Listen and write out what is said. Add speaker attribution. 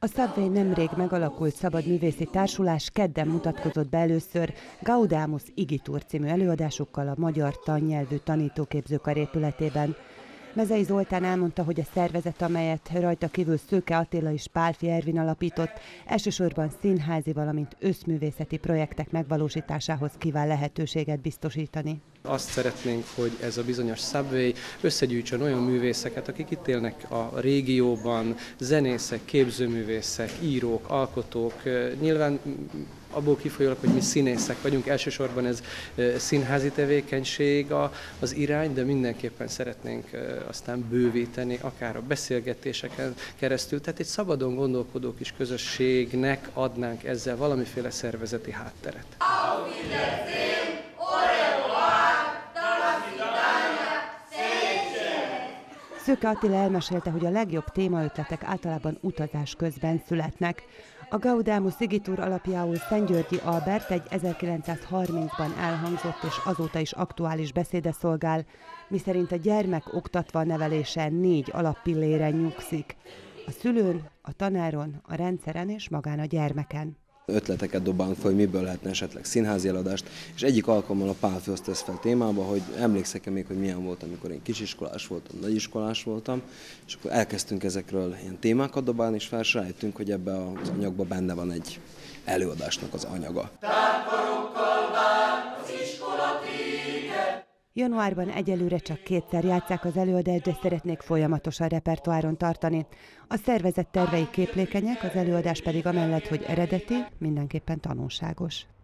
Speaker 1: A Subway nemrég megalakult szabadművészi társulás kedden mutatkozott be először Gaudeamus Igitur című előadásukkal a magyar tannyelvű tanítóképzőkar épületében. Mezei Zoltán elmondta, hogy a szervezet, amelyet rajta kívül Szőke Attila és Pálffy Ervin alapított, elsősorban színházi, valamint összművészeti projektek megvalósításához kíván lehetőséget biztosítani.
Speaker 2: Azt szeretnénk, hogy ez a bizonyos Subway összegyűjtsön olyan művészeket, akik itt élnek a régióban, zenészek, képzőművészek, írók, alkotók. Nyilván abból kifolyólag, hogy mi színészek vagyunk, elsősorban ez színházi tevékenység az irány, de mindenképpen szeretnénk aztán bővíteni, akár a beszélgetéseken keresztül. Tehát egy szabadon gondolkodó kis közösségnek adnánk ezzel valamiféle szervezeti hátteret.
Speaker 1: Szőke Attila elmesélte, hogy a legjobb témaötletek általában utazás közben születnek. A Gaudeamus Igitur alapjául Szentgyörgyi Albert egy 1930-ban elhangzott és azóta is aktuális beszéde szolgál, miszerint a gyermek oktatva nevelése 4 alappilléren nyugszik: a szülőn, a tanáron, a rendszeren és magán a gyermeken.
Speaker 3: Ötleteket dobálunk fel, hogy miből lehetne esetleg színházi eladást, és egyik alkalommal a Pálffy azt tesz fel témába, hogy emlékszek-e még, hogy milyen volt, amikor én kisiskolás voltam, nagyiskolás voltam, és akkor elkezdtünk ezekről ilyen témákat dobálni, és fel rájöttünk, hogy ebbe az anyagban benne van egy előadásnak az anyaga.
Speaker 1: Januárban egyelőre csak 2-szer játsszák az előadást, de szeretnék folyamatosan repertoáron tartani. A szervezet tervei képlékenyek, az előadás pedig amellett, hogy eredeti, mindenképpen tanulságos.